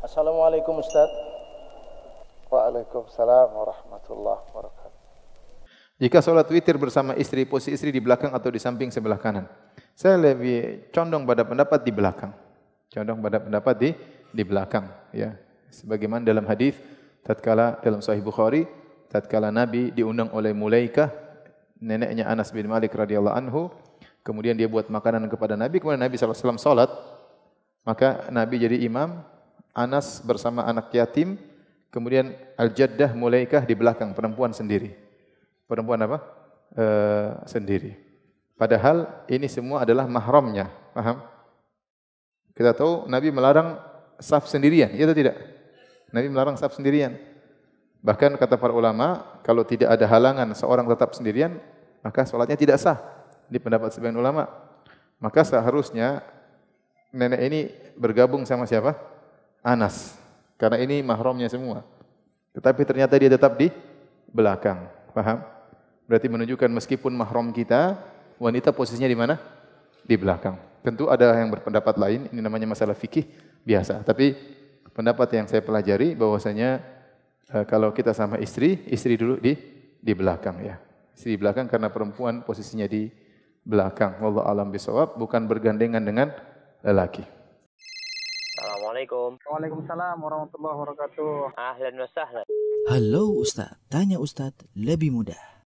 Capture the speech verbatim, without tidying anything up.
Assalamualaikum Ustaz. Waalaikumsalam warahmatullahi wabarakatuh. Jika sholat witir bersama istri, posisi istri di belakang atau di samping sebelah kanan. Saya lebih condong pada pendapat di belakang. Condong pada pendapat di di belakang, ya. Sebagaimana dalam hadis tatkala dalam Sahih Bukhari, tatkala Nabi diundang oleh Mulaikah, neneknya Anas bin Malik radhiyallahu anhu, kemudian dia buat makanan kepada Nabi, kemudian Nabi sallallahu alaihi wasallam salat, maka Nabi jadi imam, Anas bersama anak yatim, kemudian Al-Jaddah Mulaikah di belakang, perempuan sendiri. Perempuan apa? E, sendiri. Padahal ini semua adalah mahramnya, paham? Kita tahu Nabi melarang saf sendirian, iya atau tidak? Nabi melarang saf sendirian. Bahkan kata para ulama, kalau tidak ada halangan seorang tetap sendirian, maka sholatnya tidak sah. Ini pendapat sebagian ulama. Maka seharusnya nenek ini bergabung sama siapa? Anas. Karena ini mahramnya semua. Tetapi ternyata dia tetap di belakang. Paham? Berarti menunjukkan meskipun mahram kita, wanita posisinya di mana? Di belakang. Tentu ada yang berpendapat lain, ini namanya masalah fikih biasa. Tapi pendapat yang saya pelajari bahwasanya e, kalau kita sama istri, istri dulu di di belakang ya. Istri di belakang karena perempuan posisinya di belakang. Wallahu a'lam bishawab, bukan bergandengan dengan lelaki. Assalamualaikum. Waalaikumsalam warahmatullahi wabarakatuh. Ahlan wa sahlan. Halo Ustaz, tanya Ustaz lebih mudah.